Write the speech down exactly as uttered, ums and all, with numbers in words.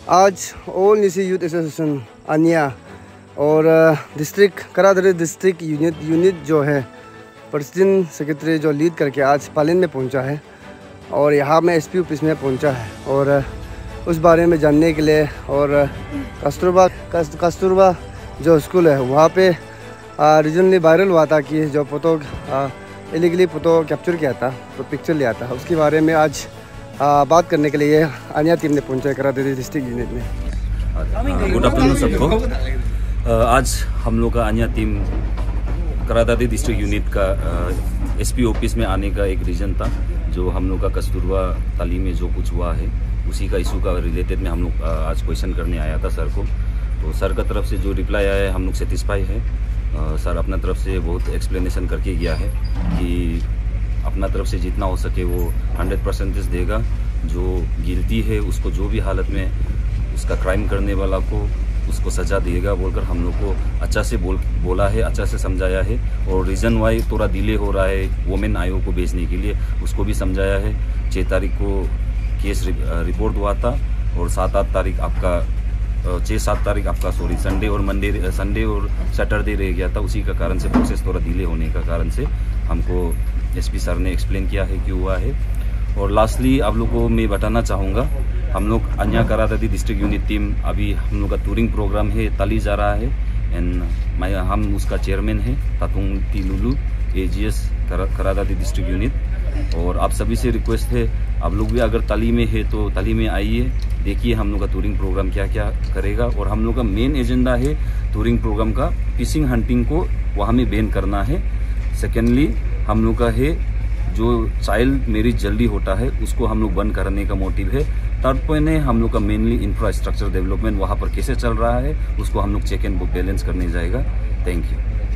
आज all Nyishi youth association ANYA और district Kra Daadi district unit unit जो है प्रेसिडेंट सेक्रेटरी जो लीड करके आज पालिन में पहुंचा है और यहाँ में एसपी ऑफिस में पहुंचा है और उस बारे में जानने के लिए। और कस्तूरबा कस्तूरबा जो स्कूल है वहाँ पे रीजनली वायरल हुआ था कि जो फोटो इलीगली फोटो कैप्चर किया था, तो पिक्चर लिया था, उसके बारे में आज आ, बात करने के लिए अन्या टीम ने पहुंचा है करादरी डिस्ट्रिक्ट यूनिट में। गुड आफ्टरनून सबको। आज हम लोग का ANYA team Kra Daadi district unit का एसपी ऑफिस में आने का एक रीज़न था, जो हम लोग का कस्तूरबा तालीम में जो कुछ हुआ है उसी का इशू का रिलेटेड में हम लोग आज क्वेश्चन करने आया था सर को। तो सर का तरफ से जो रिप्लाई आया है हम लोग सेटिस्फाई है। सर अपना तरफ से बहुत एक्सप्लेनेशन करके गया है कि अपना तरफ से जितना हो सके वो हंड्रेड परसेंटेज देगा, जो गिल्टी है उसको जो भी हालत में उसका क्राइम करने वाला को उसको सज़ा देगा बोलकर हम लोग को अच्छा से बोल बोला है, अच्छा से समझाया है। और रीज़न वाई थोड़ा डिले हो रहा है वुमेन आयोग को भेजने के लिए उसको भी समझाया है। छः तारीख को केस रिपोर्ट हुआ था और सात आठ तारीख आपका छः सात तारीख आपका सॉरी संडे और मंडे संडे और सैटरडे रह गया था। उसी का कारण से प्रोसेस थोड़ा डिले होने का कारण से हमको एसपी सर ने एक्सप्लेन किया है क्यों हुआ है। और लास्टली आप लोगों को मैं बताना चाहूँगा, हम लोग ANYA Kra Daadi district unit team अभी हम लोग का टूरिंग प्रोग्राम है ताली जा रहा है एंड मैं हम उसका चेयरमैन है Tatung T Lulu A G S Kra Daadi district unit. और आप सभी से रिक्वेस्ट है आप लोग भी अगर ताली में है तो ताली में आइए, देखिए हम लोग का टूरिंग प्रोग्राम क्या क्या करेगा। और हम लोग का मेन एजेंडा है टूरिंग प्रोग्राम का फिशिंग हंटिंग को वहाँ में बैन करना है। सेकेंडली हम लोग का है जो चाइल्ड मैरिज जल्दी होता है उसको हम लोग बंद करने का मोटिव है। थर्ड पॉइंट है हम लोग का मेनली इंफ्रास्ट्रक्चर डेवलपमेंट वहाँ पर कैसे चल रहा है उसको हम लोग चेक एंड बैलेंस करने जाएगा। Thank you.